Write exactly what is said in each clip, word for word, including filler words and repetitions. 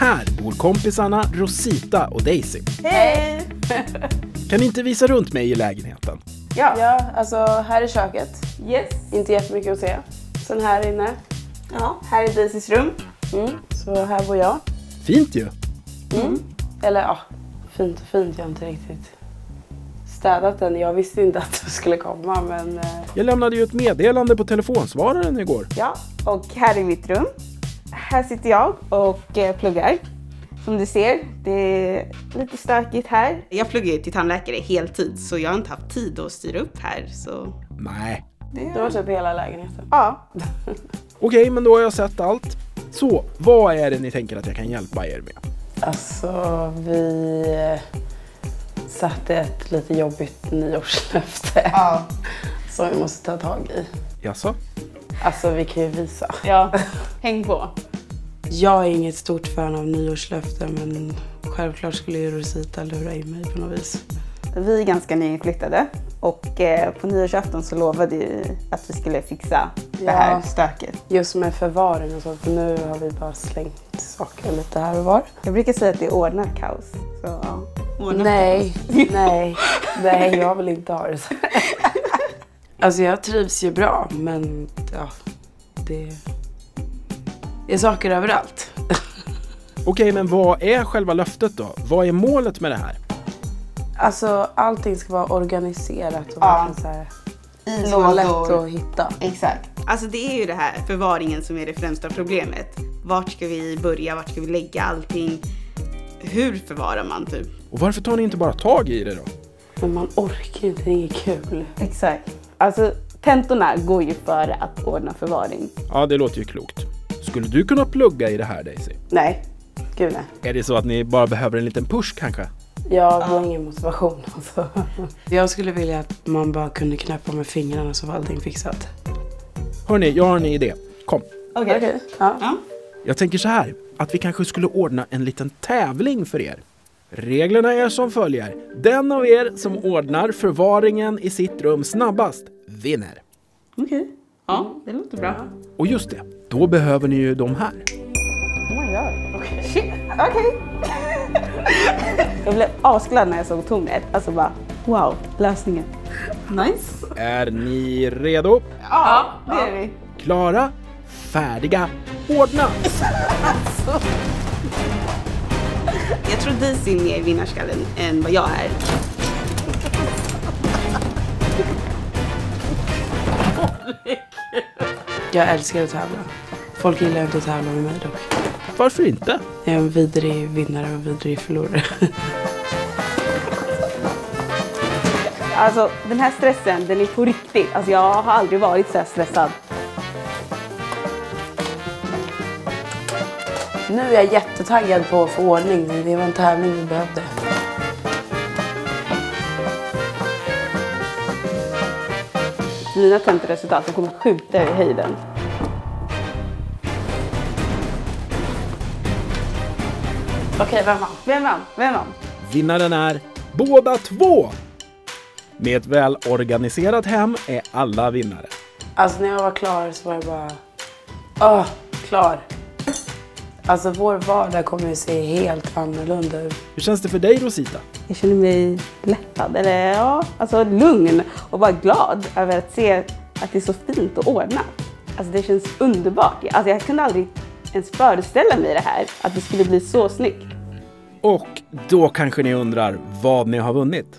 Här bor kompisarna Rosita och Daisy. Hej! Kan ni inte visa runt mig i lägenheten? Ja, ja, alltså här är köket. Yes. Inte jättemycket att se. Sen här inne. Ja, här är Daisys rum. Mm. Så här bor jag. Fint ju. Mm. Eller ja, fint och fint. Jag har inte riktigt städat den. Jag visste inte att det skulle komma, men... Eh... Jag lämnade ju ett meddelande på telefonsvararen igår. Ja, och här är mitt rum. Här sitter jag och eh, pluggar. Som du ser, det är lite stökigt här. Jag pluggar ju till tandläkare heltid, så jag har inte haft tid att styra upp här. Så... Nej. Det var typ hela lägenheten. Ja. Okej, men då har jag sett allt. Så, vad är det ni tänker att jag kan hjälpa er med? Alltså, vi satte ett lite jobbigt nyårslöfte. Ja. Som vi måste ta tag i. Jaså? Alltså, vi kan ju visa. Ja, häng på. Jag är inget stort fan av nyårslöften, men självklart skulle ju Rosita lura in mig på något vis. Vi är ganska nyinflyttade och eh, på nyårsafton så lovade ju att vi skulle fixa det Ja. här stöket. Just med förvaring och så, för nu har vi bara slängt saker lite här och var. Jag brukar säga att det är ordnat kaos. Så, ja. Ordnat Nej, kaos. nej, nej, jag vill inte ha det så. Alltså jag trivs ju bra, men ja, det är saker överallt. Okej, men vad är själva löftet då? Vad är målet med det här? Alltså allting ska vara organiserat och Ja. verkligen så här, I så vara lätt lådor. att hitta. Exakt. Alltså det är ju det här förvaringen som är det främsta problemet. Vart ska vi börja? Vart ska vi lägga allting? Hur förvarar man typ? Och varför tar ni inte bara tag i det då? Men man orkar ju inte, det är inget kul. Exakt. Alltså tentorna går ju före att ordna förvaring. Ja, det låter ju klokt. Skulle du kunna plugga i det här, Daisy? Nej, gud nej. Är det så att ni bara behöver en liten push kanske? Jag har ingen motivation alltså. Jag skulle vilja att man bara kunde knäppa med fingrarna så var allting fixat. Hörrni, jag har en idé. Kom. Okej. Okej. Ja. Ja. Jag tänker så här, att vi kanske skulle ordna en liten tävling för er. Reglerna är som följer. Den av er som ordnar förvaringen i sitt rum snabbast vinner. Okej. Ja, det låter bra. Och just det, då behöver ni ju de här. Oh my god. Okej. Shit. Okej. Jag blev asglad när jag såg tornet. Alltså bara, wow, lösningen. Nice. Är ni redo? Ja, det är vi. Klara, färdiga, ordna! Jag tror Daisy är mer i vinnarskallen än vad jag är. Jag älskar att tävla. Folk gillar inte att tävla med mig dock. Varför inte? Jag är en vidrig vinnare och en vidrig förlorare. Alltså den här stressen, den är på riktigt. Alltså jag har aldrig varit så här stressad. Nu är jag jättetaggad på att få ordning. Det var en tävling vi behövde. Mina tentoresultat som kommer skjuta i höjden. Okej, vem vann? Vem vann? Vem vann? Vinnaren är båda två! Med ett välorganiserat hem är alla vinnare. Alltså när jag var klar så var jag bara... Åh, klar. Alltså vår vardag kommer ju se helt annorlunda ut. Hur känns det för dig, Rosita? Jag känner mig lättad, eller ja, alltså lugn och bara glad över att se att det är så fint och ordnat. Alltså det känns underbart. Alltså jag kunde aldrig ens föreställa mig det här, att det skulle bli så snyggt. Och då kanske ni undrar vad ni har vunnit.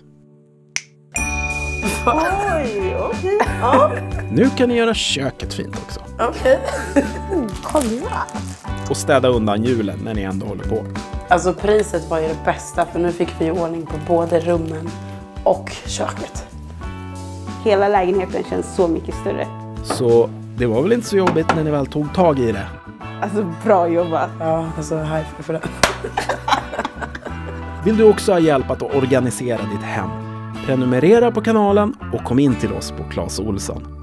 Oj, okej. Ja. Nu kan ni göra köket fint också. Okej. Kolla! Och städa undan julen när ni ändå håller på. Alltså priset var ju det bästa för nu fick vi ordning på både rummen och köket. Hela lägenheten känns så mycket större. Så det var väl inte så jobbigt när ni väl tog tag i det. Alltså bra jobbat. Ja, alltså high five för det. Vill du också ha hjälp att organisera ditt hem? Prenumerera på kanalen och kom in till oss på Clas Ohlson.